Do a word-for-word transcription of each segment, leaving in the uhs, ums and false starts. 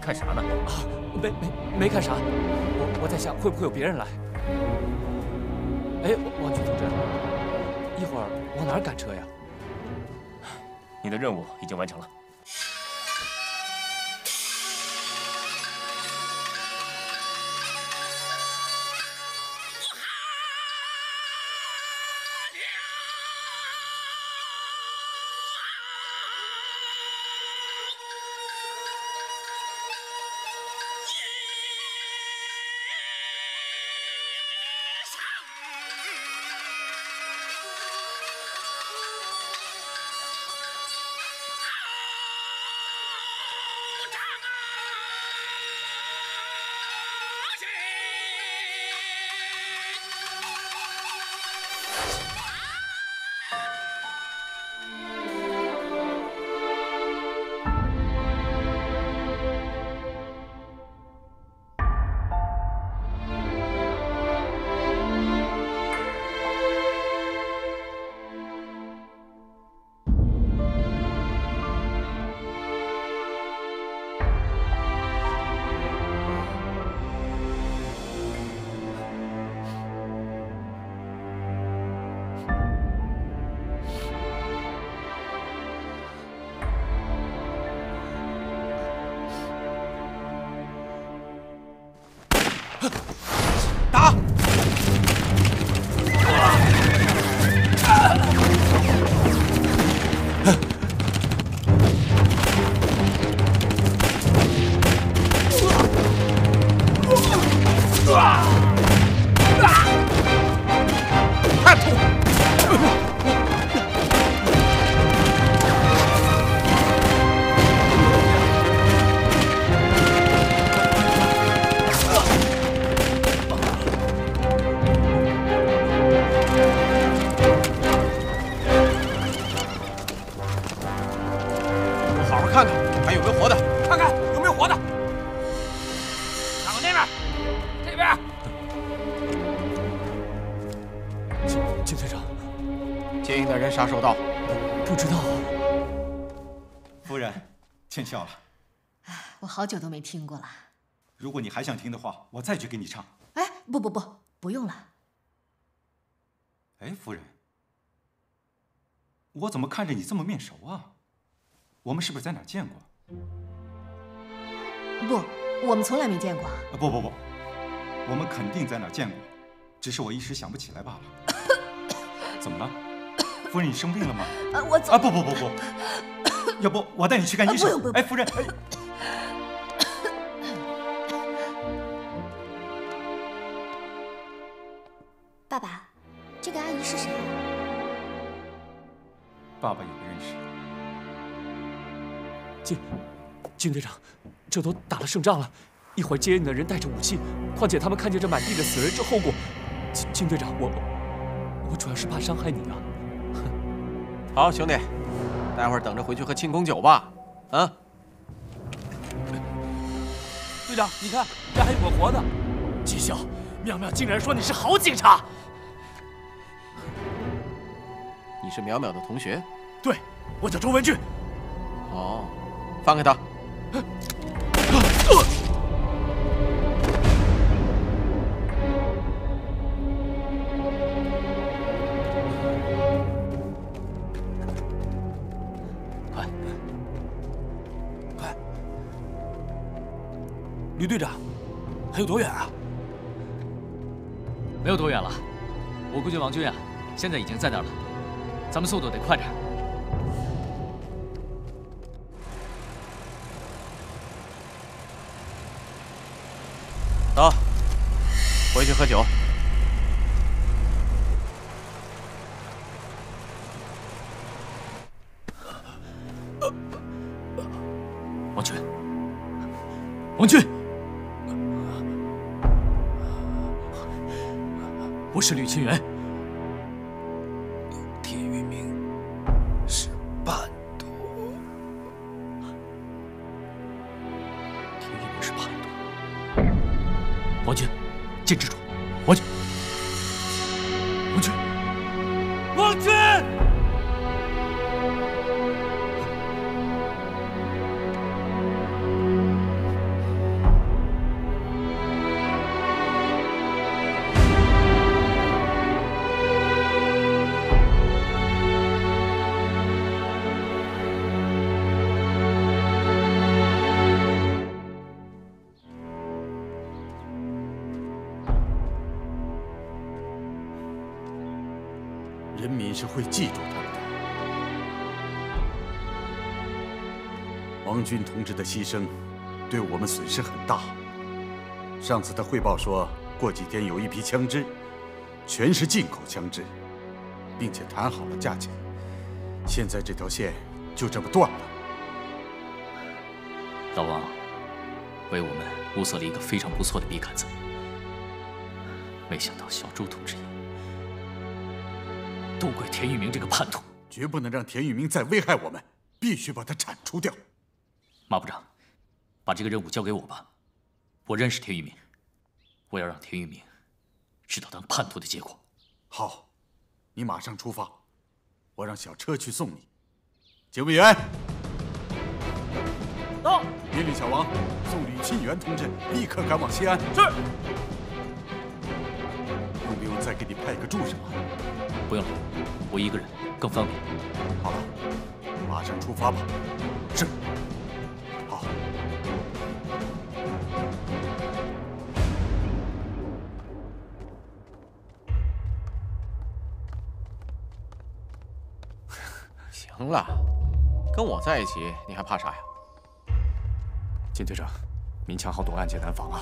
看啥呢？ 啊，没没没看啥，我我在想会不会有别人来。哎，王局同志，一会儿往哪儿赶车呀？ 你的任务已经完成了。 打！叛徒！ 看看还有没有活的， 看看有没有活的。看看那边，这边。金金队长， 接应的人啥时候到？ 不不知道。 夫人，见笑了。 我好久都没听过了。 如果你还想听的话，我再去给你唱。 哎，不不不，不用了。 哎，夫人，我怎么看着你这么面熟啊？ 我们是不是在哪儿见过？ 不，我们从来没见过。 啊，不不不，我们肯定在哪儿见过，只是我一时想不起来罢了。怎么了，夫人？你生病了吗？ 啊，我走。 啊，不不不不，要不我带你去看医生？ 啊、不用不用。 哎，夫人，哎。 爸爸，这个阿姨是谁啊？ 爸爸也不认识。 金，金队长，这都打了胜仗了，一会儿接应的人带着武器，况且他们看见这满地的死人，这后果，金金队长，我我主要是怕伤害你啊。 好，兄弟，待会儿等着回去喝庆功酒吧。啊， 队长，你看这还有个活的。技校，淼淼竟然说你是好警察。 你是淼淼的同学？ 对，我叫周文俊。 哦。 放开他！ 快，快！吕队长，还有多远啊？ 没有多远了，我估计王军啊，现在已经在那儿了。咱们速度得快点。 走，回去喝酒。 王军，王军，我是吕清源。铁玉明是叛徒，铁玉明是叛徒。 王军，坚持住！王军，王军，王军！ 人民是会记住他们的。王军同志的牺牲，对我们损失很大。上次他汇报说，过几天有一批枪支，全是进口枪支，并且谈好了价钱。现在这条线就这么断了。 老王为我们物色了一个非常不错的笔杆子，没想到小朱同志也都怪田玉明这个叛徒， 绝不能让田玉明再危害我们，必须把他铲除掉。 马部长，把这个任务交给我吧。我认识田玉明，我要让田玉明知道当叛徒的结果。 好，你马上出发，我让小车去送你。警卫员，到！命令小王送吕沁元同志立刻赶往西安。是。用不用再给你派个助手啊？ 不用了，我一个人更方便。 好了，马上出发吧。是。好。 行了，跟我在一起，你还怕啥呀？ 金队长，明枪好躲，暗箭难防啊！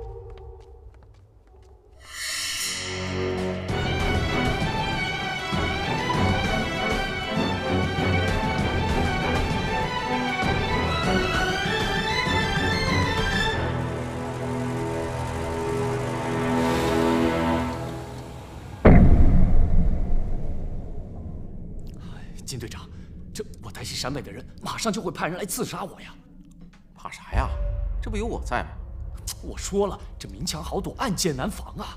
金队长，这我担心陕北的人马上就会派人来刺杀我呀！ 怕啥呀？这不有我在吗？ 我说了，这明枪好躲，暗箭难防啊！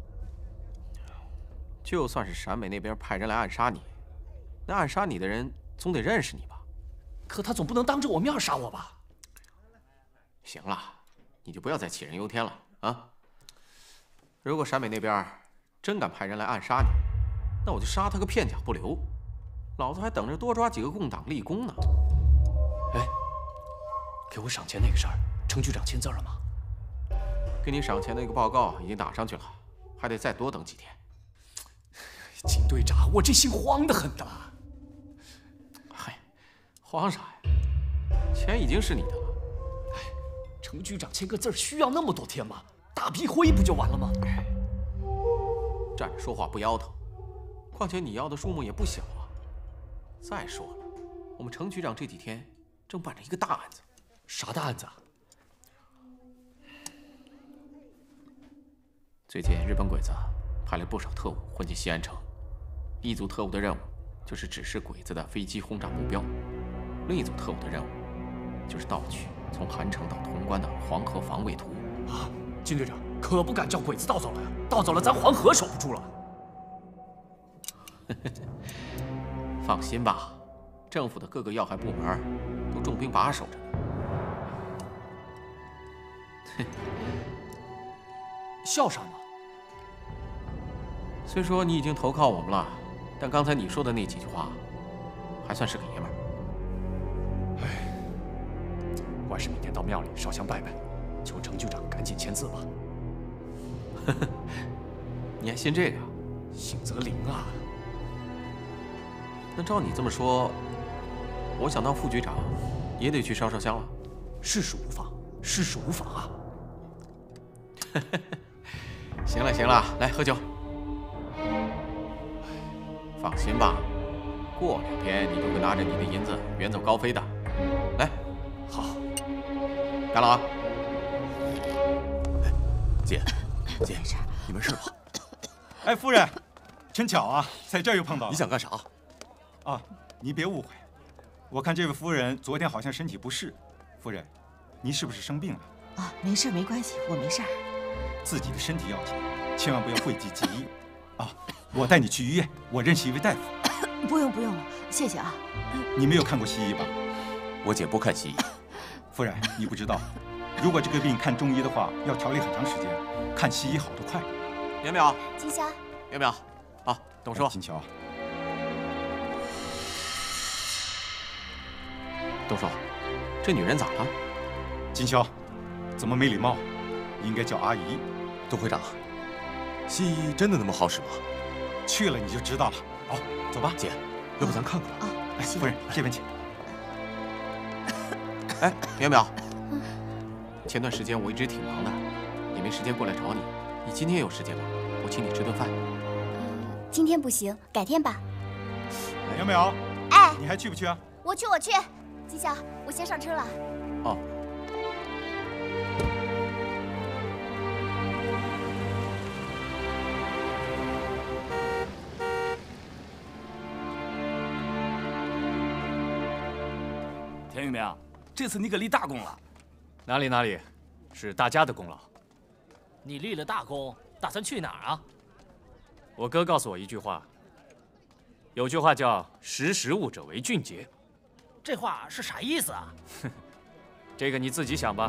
就算是陕北那边派人来暗杀你，那暗杀你的人总得认识你吧？ 可他总不能当着我面杀我吧？ 行了，你就不要再杞人忧天了啊！如果陕北那边真敢派人来暗杀你，那我就杀他个片甲不留。老子还等着多抓几个共党立功呢。 哎，给我赏钱那个事儿，程局长签字了吗？ 给你赏钱那个报告已经打上去了，还得再多等几天。 金队长，我这心慌得很呐。 嗨，慌啥呀？钱已经是你的了。 哎，程局长签个字需要那么多天吗？大批灰不就完了吗？ 哎，站着说话不腰疼。况且你要的数目也不小啊。再说了，我们程局长这几天正办着一个大案子。 啥大案子啊？ 最近日本鬼子派了不少特务混进西安城，一组特务的任务就是指示鬼子的飞机轰炸目标，另一组特务的任务就是盗取从韩城到潼关的黄河防卫图。 啊，金队长可不敢叫鬼子盗走了呀！盗走了，咱黄河守不住了。 放心吧，政府的各个要害部门都重兵把守着呢。 笑啥呢？ 虽说你已经投靠我们了，但刚才你说的那几句话，还算是个爷们儿。 哎，我还是明天到庙里烧香拜拜，求程局长赶紧签字吧。 你还信这个？ 信则灵啊！ 那照你这么说，我想当副局长，也得去烧烧香了。 事事无妨，事事无妨啊！ 行了行了，来喝酒。放心吧，过两天你就会拿着你的银子远走高飞的。来， 好， 干了啊！ 姐，姐，你没事吧？ 哎，夫人，真巧啊，在这儿又碰到了。 你想干啥？ 啊，你别误会，我看这位夫人昨天好像身体不适。夫人，您是不是生病了？ 啊，没事，没关系，我没事儿。 自己的身体要紧，千万不要讳疾忌医。啊，我带你去医院，我认识一位大夫。 不用不用了，谢谢啊。 你没有看过西医吧？ 我姐不看西医。 夫人，你不知道，如果这个病看中医的话，要调理很长时间，看西医好得快。 苗苗， 金宵， 苗苗，好，等我说。 金桥， 董叔，这女人咋了？ 金宵，怎么没礼貌？应该叫阿姨。 董会长，西医真的那么好使吗？ 去了你就知道了。 好，走吧。 姐，要不咱看看？ 啊， 哎，夫人，这边请。 哎，淼淼，前段时间我一直挺忙的，也没时间过来找你。你今天有时间吗？我请你吃顿饭。 嗯，今天不行，改天吧。 淼淼， 哎， 你还去不去啊？ 我去，我去。吉祥，我先上车了。 哦。 田玉明，这次你可立大功了。哪里哪里，是大家的功劳。 你立了大功，打算去哪儿啊？ 我哥告诉我一句话，有句话叫“识时务者为俊杰”。 这话是啥意思啊？ 这个你自己想吧。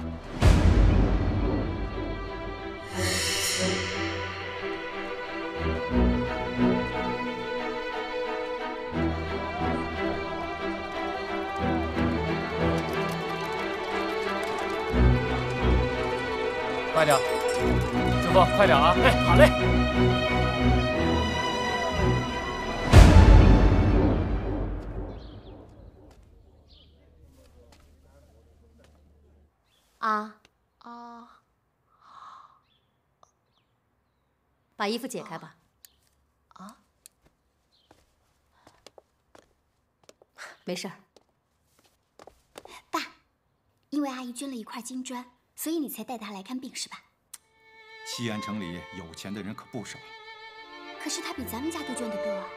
快点，师傅，快点啊！ 哎，好嘞。 啊啊！把衣服解开吧。 啊？ 没事儿。 爸，因为阿姨捐了一块金砖，所以你才带她来看病是吧？ 西安城里有钱的人可不少。 可是她比咱们家都捐得多啊。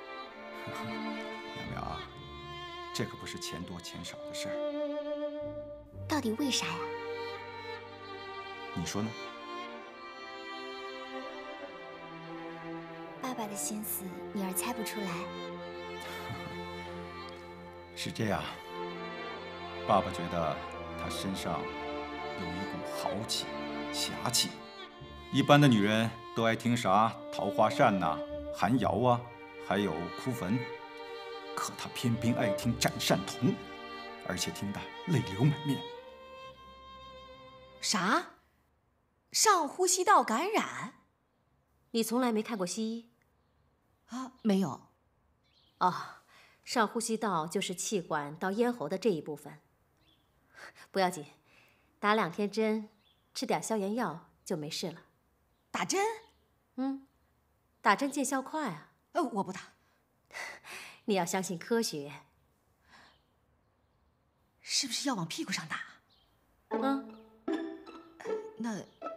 淼淼啊，这可不是钱多钱少的事儿。 到底为啥呀？ 你说呢？ 爸爸的心思，女儿猜不出来。 是这样，爸爸觉得她身上有一股豪气、侠气。一般的女人都爱听啥桃花扇呐、寒窑啊，还有哭坟，可她偏偏爱听斩善童，而且听得泪流满面。 啥？上呼吸道感染？ 你从来没看过西医？ 啊，没有。 哦，上呼吸道就是气管到咽喉的这一部分。不要紧，打两天针，吃点消炎药就没事了。 打针？ 嗯，打针见效快啊。 呃，我不打。 你要相信科学。 是不是要往屁股上打？ 嗯。 那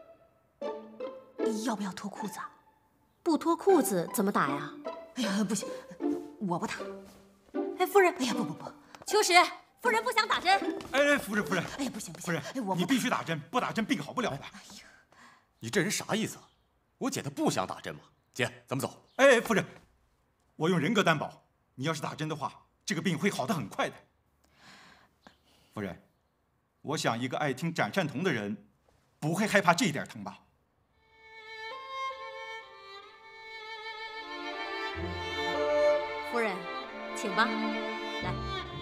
要不要脱裤子啊？ 不脱裤子怎么打呀？ 哎呀，不行，我不打。 哎，夫人， 哎呀，不不不， 秋实，夫人不想打针。 哎，夫人夫人， 哎呀，不行不行， 夫人， 哎，我你必须打针，不打针病好不了的。 哎呀， 你这人啥意思啊？我姐她不想打针吗？姐，咱们走。 哎，夫人，我用人格担保，你要是打针的话，这个病会好得很快的。夫人，我想一个爱听斩善童的人，不会害怕这一点疼吧？ 夫人，请吧，来。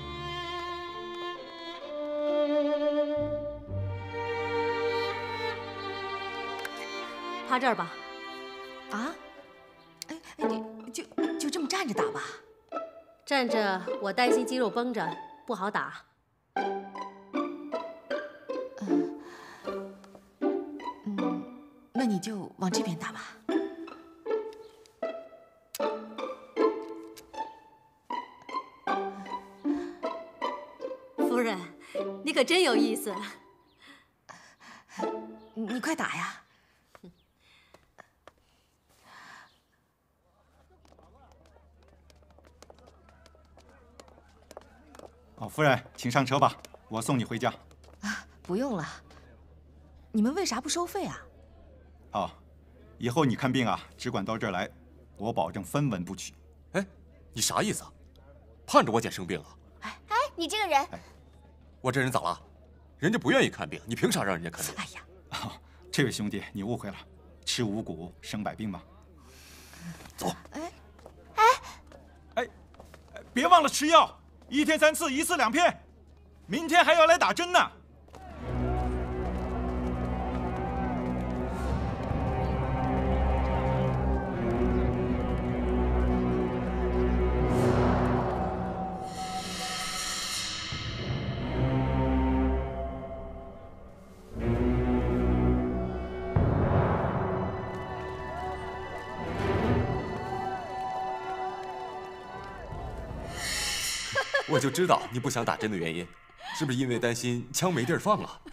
趴这儿吧。 啊？哎哎，你就就这么站着打吧？ 站着我担心肌肉绷着不好打。 嗯嗯，那你就往这边打吧。 夫人，你可真有意思。 你快打呀！ 哦，夫人，请上车吧，我送你回家。 啊，不用了。你们为啥不收费啊？ 哦，以后你看病啊，只管到这儿来，我保证分文不取。 哎，你啥意思啊？盼着我姐生病啊？ 哎，你这个人， 我这人咋了？人家不愿意看病，你凭啥让人家看病？ 哎呀， 哦，这位兄弟，你误会了，吃五谷生百病嘛。走。 哎， 哎，哎，别忘了吃药，一天三次，一次两片。明天还要来打针呢。 我就知道你不想打针的原因，是不是因为担心枪没地儿放啊？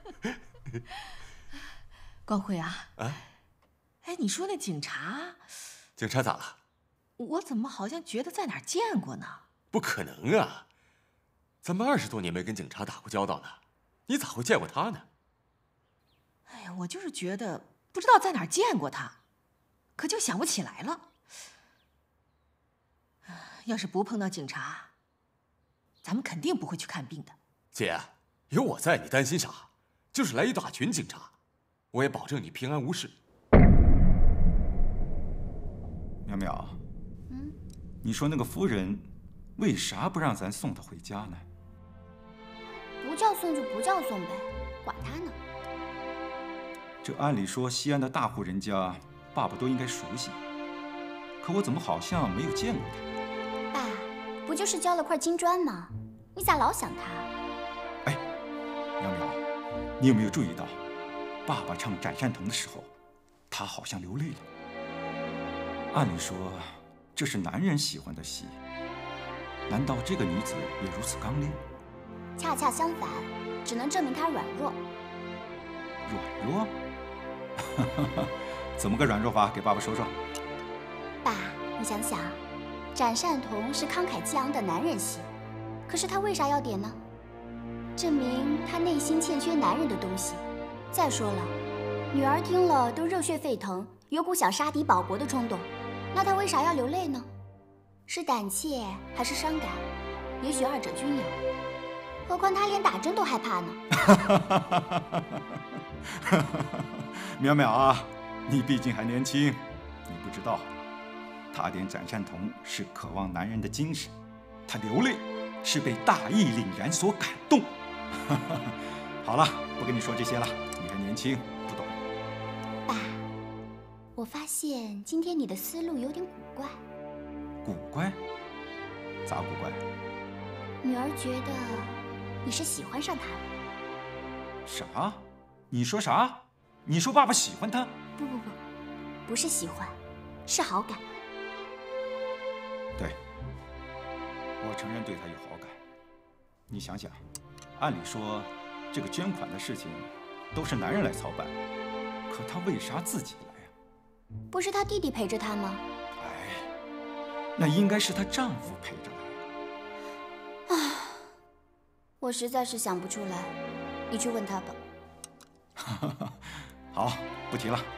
光辉啊， 啊， 哎，你说那警察， 警察咋了？ 我怎么好像觉得在哪儿见过呢？ 不可能啊，咱们二十多年没跟警察打过交道呢，你咋会见过他呢？ 哎呀，我就是觉得不知道在哪儿见过他，可就想不起来了。要是不碰到警察，咱们肯定不会去看病的。 姐，有我在，你担心啥？就是来一大群警察，我也保证你平安无事。 淼淼，嗯，你说那个夫人为啥不让咱送她回家呢？ 不叫送就不叫送呗，管他呢。 这按理说西安的大户人家，爸爸都应该熟悉，可我怎么好像没有见过他？ 爸，不就是交了块金砖吗？你咋老想他？ 哎，淼淼，你有没有注意到，爸爸唱《斩善童》的时候，他好像流泪了。按理说，这是男人喜欢的戏，难道这个女子也如此刚烈？ 恰恰相反，只能证明她软弱。 软弱？怎么个软弱法？给爸爸说说。 爸，你想想，《斩善童》是慷慨激昂的男人戏，可是他为啥要点呢？证明他内心欠缺男人的东西。再说了，女儿听了都热血沸腾，有股想杀敌保国的冲动，那他为啥要流泪呢？是胆怯还是伤感？也许二者均有。何况他连打针都害怕呢。 淼淼啊，你毕竟还年轻，你不知道，他点斩善童是渴望男人的精神，他流泪是被大义凛然所感动。好了，不跟你说这些了，你还年轻，不懂。 爸，我发现今天你的思路有点古怪。 古怪？咋古怪？ 女儿觉得你是喜欢上他了。 啥？你说啥？你说爸爸喜欢他？ 不不不，不是喜欢，是好感。 对，我承认对他有好感。你想想，按理说这个捐款的事情都是男人来操办，可他为啥自己来呀？ 不是他弟弟陪着他吗？ 哎，那应该是她丈夫陪着来。 啊，我实在是想不出来，你去问他吧。 好，不提了。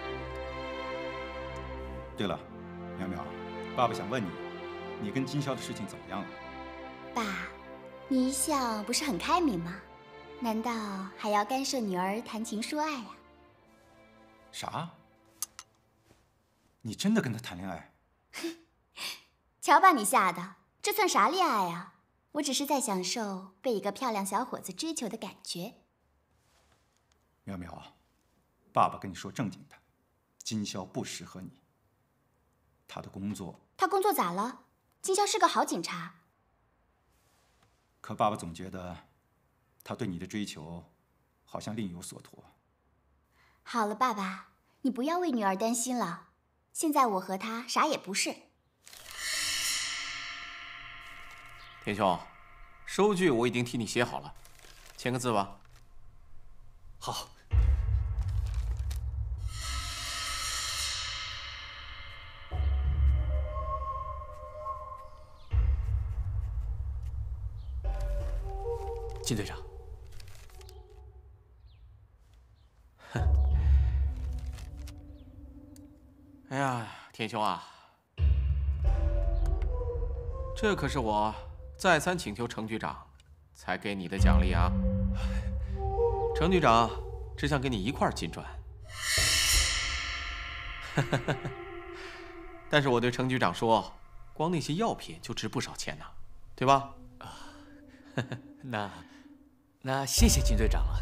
对了，淼淼，爸爸想问你，你跟金宵的事情怎么样了？ 爸，你一向不是很开明吗？难道还要干涉女儿谈情说爱呀？ 啥？你真的跟他谈恋爱？ 瞧把你吓的，这算啥恋爱啊？我只是在享受被一个漂亮小伙子追求的感觉。 淼淼，爸爸跟你说正经的，金宵不适合你。他的工作…… 他工作咋了？金宵是个好警察。 可爸爸总觉得，他对你的追求，好像另有所图。 好了，爸爸，你不要为女儿担心了。现在我和他啥也不是。 田兄，收据我已经替你写好了，签个字吧。 好。金队长。 哼。哎呀，田兄啊，这可是我再三请求程局长才给你的奖励啊！程局长只想给你一块金砖，但是我对程局长说，光那些药品就值不少钱呢，对吧？ 啊，那那谢谢金队长了。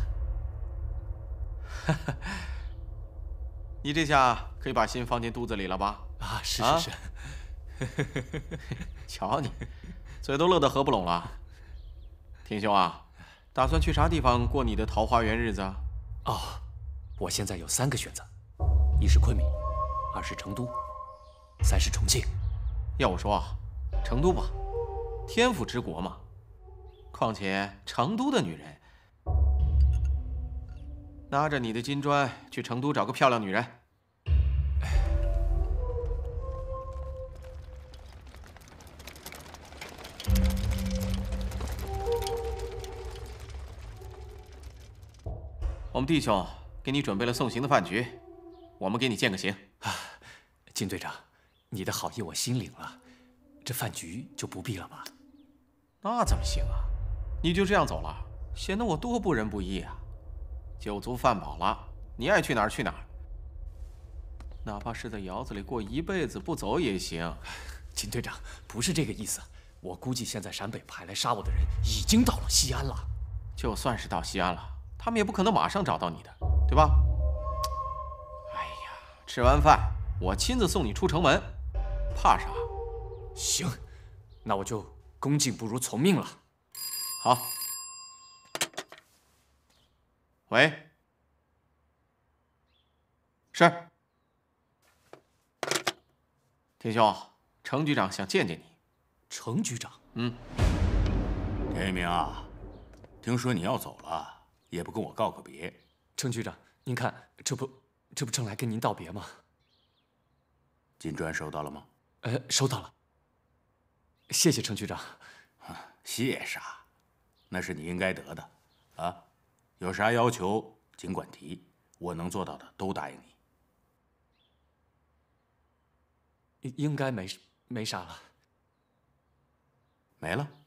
你这下可以把心放进肚子里了吧？ 啊，是是是。 啊、瞧你，嘴都乐得合不拢了。田兄啊，打算去啥地方过你的桃花源日子啊？ 哦，我现在有三个选择，一是昆明，二是成都，三是重庆。 要我说啊，成都吧，天府之国嘛， 况且成都的女人，拿着你的金砖去成都找个漂亮女人。我们弟兄给你准备了送行的饭局，我们给你饯个行。 啊，金队长，你的好意我心领了，这饭局就不必了吧？ 那怎么行啊？你就这样走了，显得我多不仁不义啊！酒足饭饱了，你爱去哪儿去哪儿，哪怕是在窑子里过一辈子不走也行。 金队长，不是这个意思，我估计现在陕北派来杀我的人已经到了西安了。 就算是到西安了，他们也不可能马上找到你的，对吧？哎呀，吃完饭我亲自送你出城门，怕啥？ 行，那我就恭敬不如从命了。 好。喂，是。田兄，程局长想见见你。 程局长？ 嗯。 田一鸣啊，听说你要走了，也不跟我告个别。 程局长，您看，这不这不正来跟您道别吗？ 金砖收到了吗？ 呃，收到了。谢谢程局长。 谢啥？那是你应该得的，啊！有啥要求尽管提，我能做到的都答应你。应该没没啥了。 没了？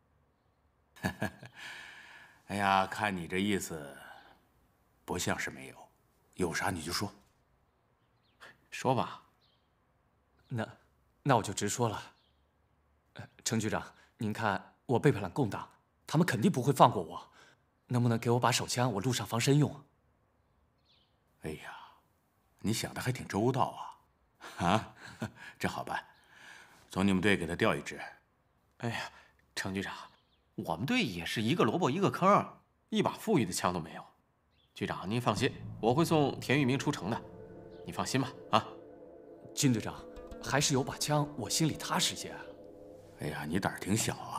哎呀，看你这意思，不像是没有。有啥你就说。 说吧。 那那我就直说了。呃，程局长，您看我背叛了共党，他们肯定不会放过我。能不能给我把手枪，我路上防身用？ 哎呀，你想的还挺周到啊！啊，这好办，从你们队给他调一支。 哎呀，程局长，我们队也是一个萝卜一个坑，一把富裕的枪都没有。局长您放心，我会送田玉明出城的，你放心吧。啊， 金队长，还是有把枪，我心里踏实些。 哎呀，你胆儿挺小啊！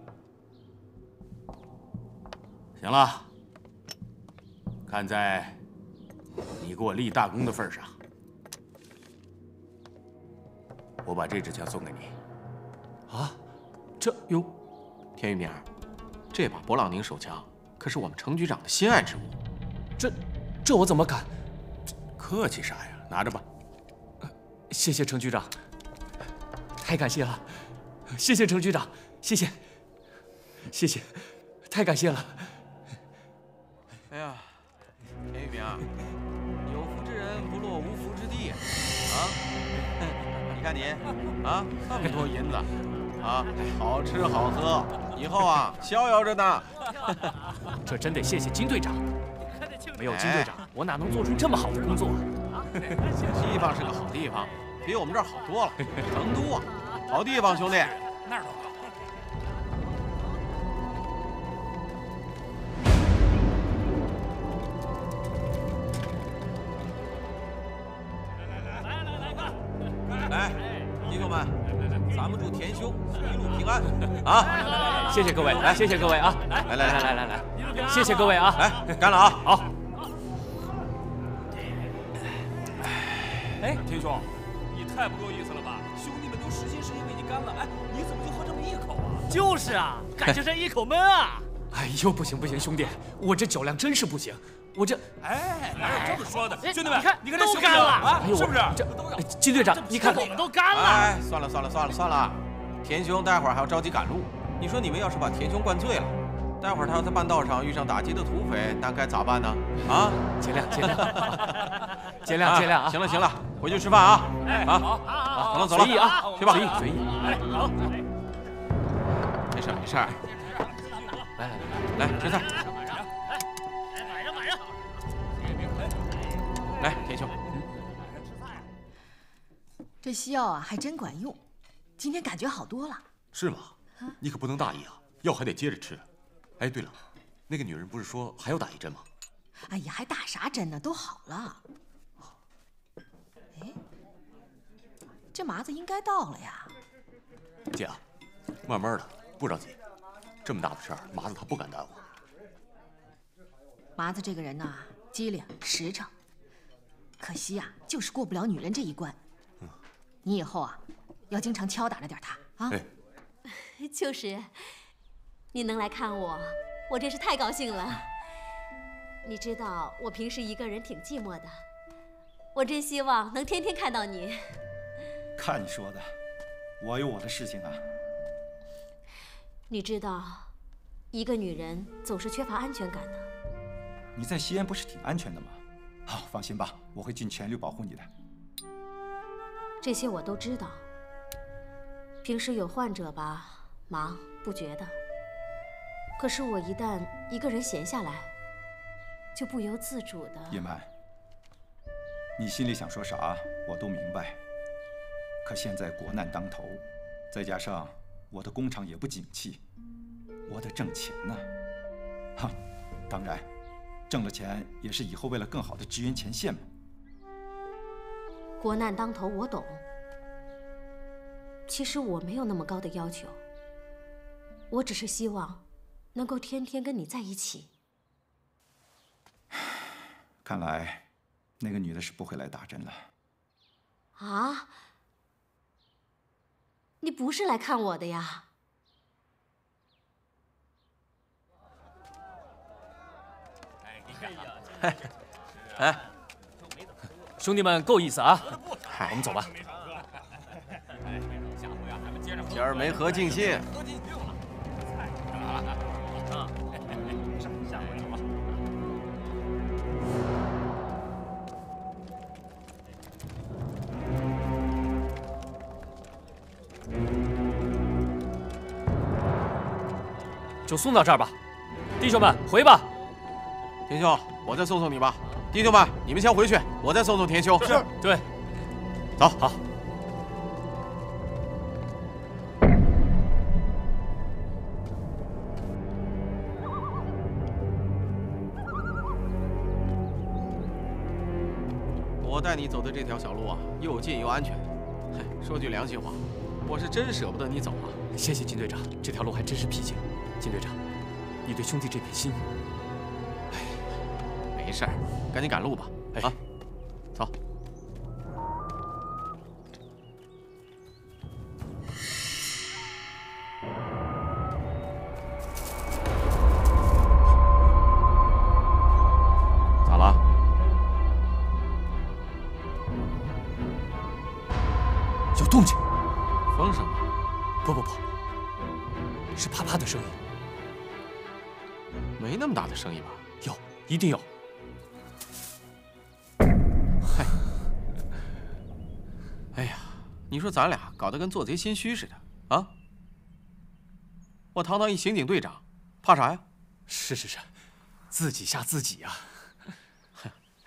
行了，看在你给我立大功的份上，我把这支枪送给你。 啊，这哟， 田玉明，这把勃朗宁手枪可是我们程局长的心爱之物。 这，这我怎么敢？ 客气啥呀？拿着吧。 谢谢程局长，太感谢了。谢谢程局长，谢谢，谢谢，太感谢了。 哎呀，田玉明，有福之人不落无福之地啊！你看你啊，那么多银子啊，好吃好喝，以后啊逍遥着呢。 这真得谢谢金队长，没有金队长，我哪能做出这么好的工作啊？ 地方是个好地方，比我们这儿好多了。成都啊，好地方，兄弟。那儿都好。来，弟兄们，咱们祝田兄一路平安啊！ 谢谢各位，来，谢谢各位啊！ 来来来来来来来，谢谢各位啊！ 来，干了啊！ 好。 哎，田兄，你太不够意思了吧？兄弟们都实心实意为你干了，哎，你怎么就喝这么一口啊？ 就是啊，感情上一口闷啊！ 哎呦，不行不行，兄弟，我这酒量真是不行，我这…… 哎，哪有这么说的？兄弟们， 你看， 你看都干了啊，是不是？ 这金队长，你看我们都干了。 哎，算了算了算了算了，田兄待会儿还要着急赶路，你说你们要是把田兄灌醉了，待会儿他要在半道上遇上打劫的土匪，那该咋办呢？啊， 见谅见谅，见谅见谅啊！ 行了行了，回去吃饭啊！啊， 好， 走了走了， 随意啊， 去吧， 随意随意。 哎，好， 没事没事。 来来来来吃菜。 买上买上。 来，田兄。 这西药啊，还真管用，今天感觉好多了。 是吗？你可不能大意啊，药还得接着吃。哎，对了，那个女人不是说还要打一针吗？ 哎呀，还打啥针呢？都好了。哎，这麻子应该到了呀。 姐啊，慢慢的，不着急。 这么大的事儿，麻子他不敢耽误。 麻子这个人呐，机灵实诚，可惜呀、啊，就是过不了女人这一关。嗯，你以后啊，要经常敲打着点他啊。 哎， 就是，你能来看我，我真是太高兴了。你知道我平时一个人挺寂寞的，我真希望能天天看到你。 看你说的，我有我的事情啊。 你知道，一个女人总是缺乏安全感的。 你在西安不是挺安全的吗？好，放心吧，我会尽全力保护你的。 这些我都知道。平时有患者吧，忙不觉得。可是我一旦一个人闲下来，就不由自主的。 叶曼，你心里想说啥，我都明白。可现在国难当头，再加上我的工厂也不景气，我得挣钱呢。哈，当然。挣了钱也是以后为了更好的支援前线嘛。 国难当头，我懂。其实我没有那么高的要求，我只是希望能够天天跟你在一起。 看来那个女的是不会来打针了。 啊？你不是来看我的呀？ 哎，哎，兄弟们够意思啊！我们走吧。 今儿没喝尽兴。 下回了吧。 就送到这儿吧，弟兄们，回吧。 田兄，我再送送你吧。弟兄们，你们先回去，我再送送田兄。 是，对。 走， 好。 我带你走的这条小路啊，又近又安全。嘿，说句良心话，我是真舍不得你走啊。 谢谢金队长，这条路还真是僻静。金队长，你对兄弟这片心， 哎，没事儿，赶紧赶路吧。哎，啊，走。咋了？ 有动静。 风声吗？ 不不不，是啪啪的声音。 没那么大的声音吧？ 有，一定有。 嗨，哎呀，你说咱俩搞得跟做贼心虚似的啊！我堂堂一刑警队长，怕啥呀？ 是是是，自己吓自己呀、 啊！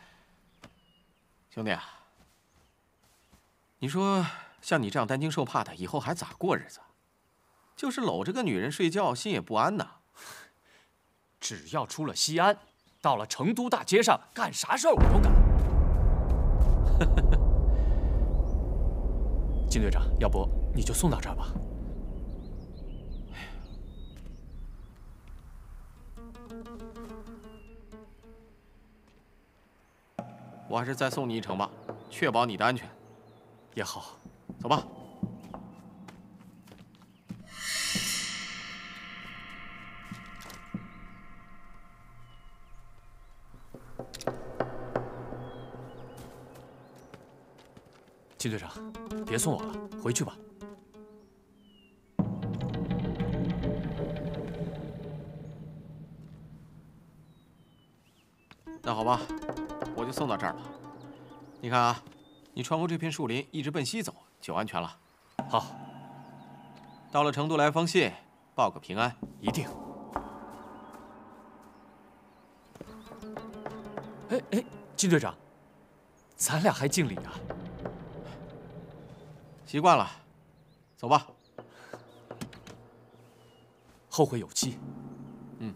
兄弟啊，你说像你这样担惊受怕的，以后还咋过日子？就是搂着个女人睡觉，心也不安呐。 只要出了西安，到了成都大街上，干啥事儿我都干。金队长，要不你就送到这儿吧。 我还是再送你一程吧，确保你的安全。 也好， 走吧。 金队长，别送我了，回去吧。 那好吧，我就送到这儿吧。你看啊，你穿过这片树林，一直奔西走，就安全了。 好， 到了成都来封信，报个平安， 一定。哎哎，金队长，咱俩还敬礼啊？ 习惯了，走吧。 后会有期。 嗯。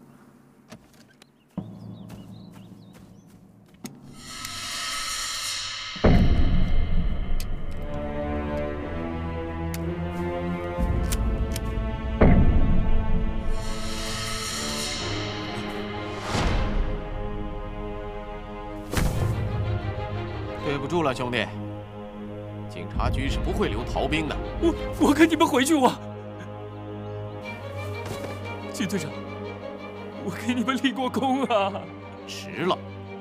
对不住了，兄弟。警察局是不会留逃兵的。 我我跟你们回去，我。金队长，我给你们立过功啊。 迟了。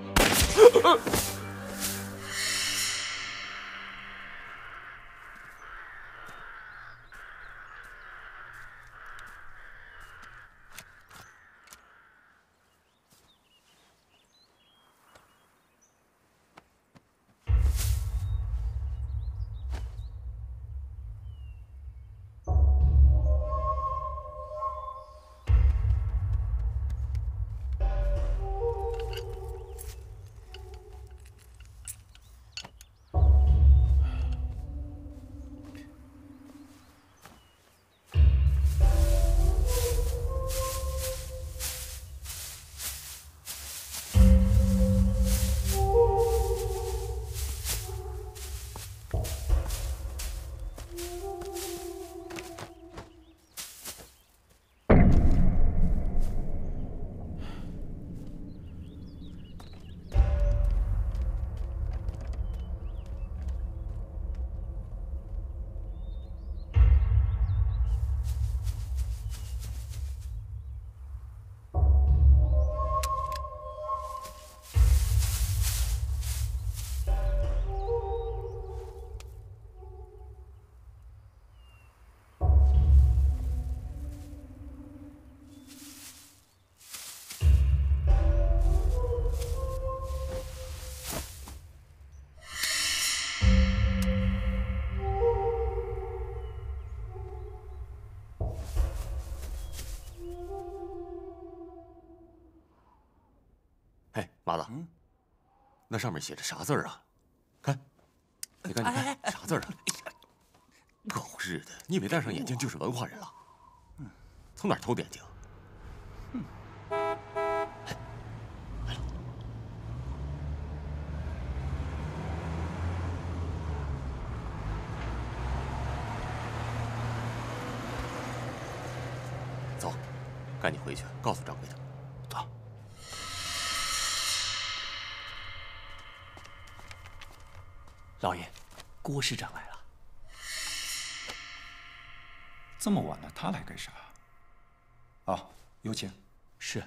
麻子，嗯，那上面写着啥字儿啊？看，你看，你看，啥字儿啊？狗日的！你以为戴上眼镜就是文化人了？从哪儿偷的眼镜？来了。走，赶紧回去告诉掌柜的。 老爷，郭师长来了。 这么晚了，他来干啥？啊，有请。 是。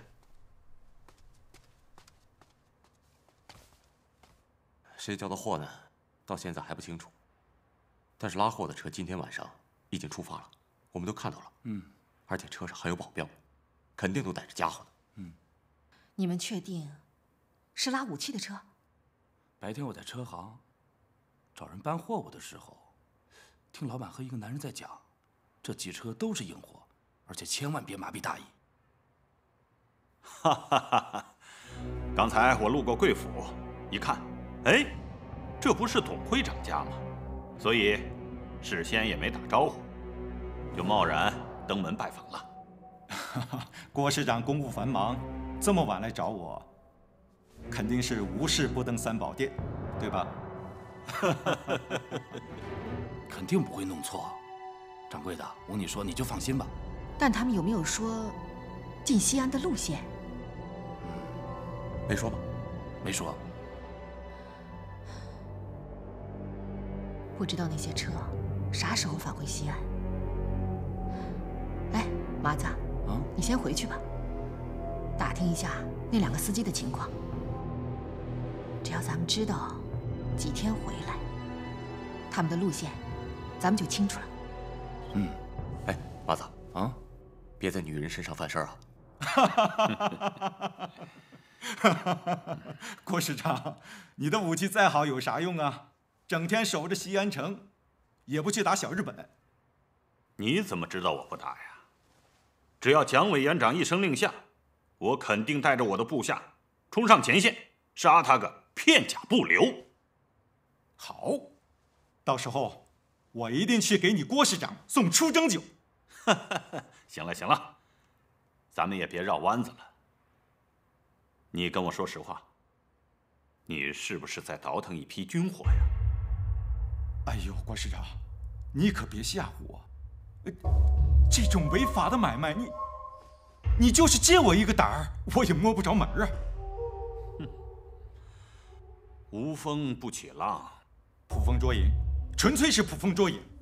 谁交的货呢？到现在还不清楚。但是拉货的车今天晚上已经出发了，我们都看到了。嗯。而且车上还有保镖，肯定都带着家伙的。 嗯。你们确定是拉武器的车？ 白天我在车行。 找人搬货物的时候，听老板和一个男人在讲，这几车都是硬货，而且千万别麻痹大意。 哈哈哈哈！刚才我路过贵府，一看，哎，这不是董会长家吗？所以事先也没打招呼，就贸然登门拜访了。 郭师长公务繁忙，这么晚来找我，肯定是无事不登三宝殿，对吧？ 肯定不会弄错，掌柜的，我跟你说，你就放心吧。 但他们有没有说进西安的路线？ 没说吧？ 没说。 不知道那些车啥时候返回西安。来，麻子，啊，你先回去吧，打听一下那两个司机的情况。只要咱们知道。 几天回来，他们的路线，咱们就清楚了。 嗯，哎，麻子啊，别在女人身上犯事儿啊！郭师长，你的武器再好有啥用啊？整天守着西安城，也不去打小日本。 你怎么知道我不打呀？只要蒋委员长一声令下，我肯定带着我的部下冲上前线，杀他个片甲不留。 好，到时候我一定去给你郭师长送出征酒。 行了行了，咱们也别绕弯子了。你跟我说实话，你是不是在倒腾一批军火呀？ 哎呦，郭师长，你可别吓唬我。这种违法的买卖，你你就是借我一个胆儿，我也摸不着门啊。 无风不起浪， 捕风捉影，纯粹是捕风捉影。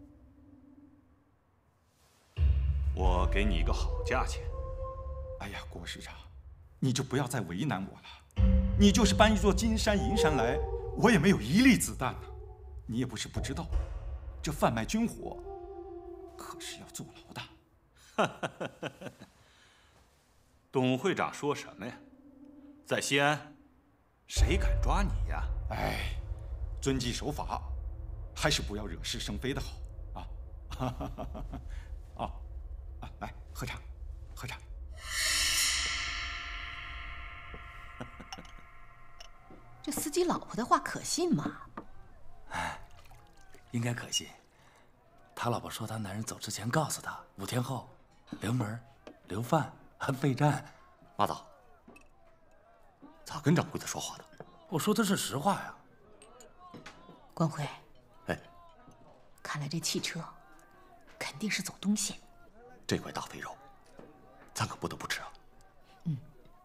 我给你一个好价钱。 哎呀，郭师长，你就不要再为难我了。你就是搬一座金山银山来，我也没有一粒子弹呢。你也不是不知道，这贩卖军火可是要坐牢的。 董会长说什么呀？在西安，谁敢抓你呀？ 哎，遵纪守法，还是不要惹是生非的好啊！啊啊，来喝茶，喝茶。 这司机老婆的话可信吗？ 哎，应该可信。他老婆说，他男人走之前告诉他，五天后留门、留饭、备战。 马总，咋跟掌柜的说话的？ 我说的是实话呀。 关辉， 哎， 看来这汽车肯定是走东线。 这块大肥肉，咱可不得不吃啊。 嗯。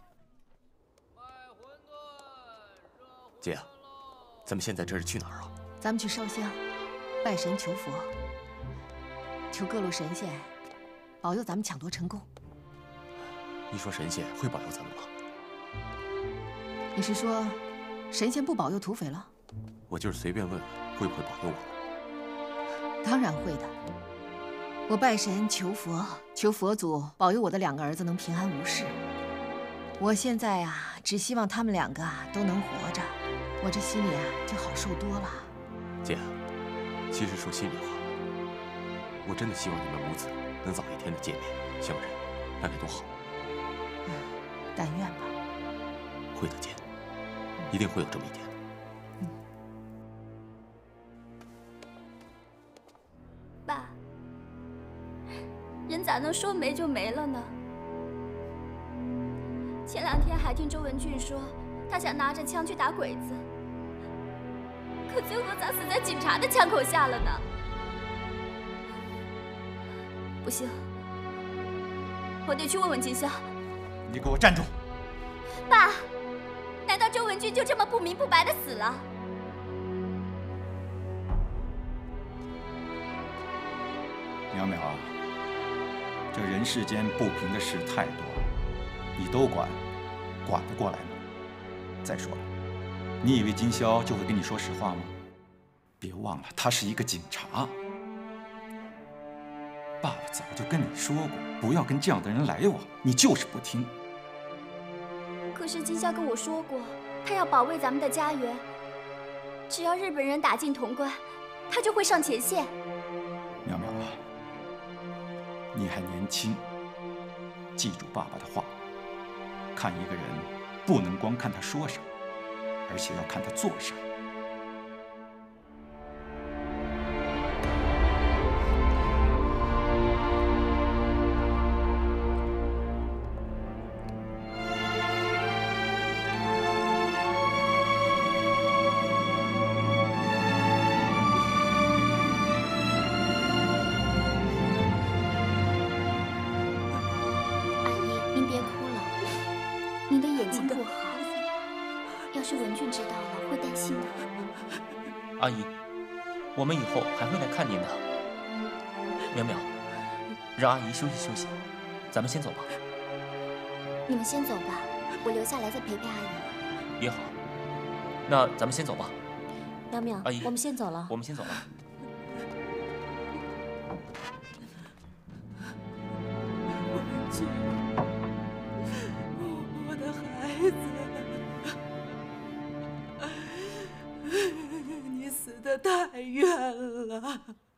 姐，咱们现在这是去哪儿啊？ 咱们去烧香，拜神求佛，求各路神仙保佑咱们抢夺成功。 你说神仙会保佑咱们吗？ 你是说神仙不保佑土匪了？ 我就是随便问问，会不会保佑我们？ 当然会的。我拜神求佛，求佛祖保佑我的两个儿子能平安无事。我现在啊，只希望他们两个啊都能活着，我这心里啊就好受多了。 姐，其实说心里话，我真的希望你们母子能早一天的见面相认，那该多好。 嗯，但愿吧。 会的，姐，一定会有这么一天的。 嗯。 爸，人咋能说没就没了呢？前两天还听周文俊说，他想拿着枪去打鬼子，可最后咋死在警察的枪口下了呢？不行，我得去问问金宵。 你给我站住！ 爸，难道周文俊就这么不明不白的死了？ 淼淼啊，这人世间不平的事太多了，你都管，管得过来吗？再说了，你以为金宵就会跟你说实话吗？别忘了，他是一个警察。爸爸早就跟你说过，不要跟这样的人来往，你就是不听。 可是金宵跟我说过，他要保卫咱们的家园，只要日本人打进潼关，他就会上前线。 淼淼啊，你还年轻，记住爸爸的话，看一个人不能光看他说啥，而且要看他做啥。 阿姨，我们以后还会来看您的。淼淼，让阿姨休息休息，咱们先走吧。 你们先走吧，我留下来再陪陪阿姨。 也好，那咱们先走吧。 淼淼， 阿姨， 我们先走了。 我们先走了。 我的孩子。死得太冤了。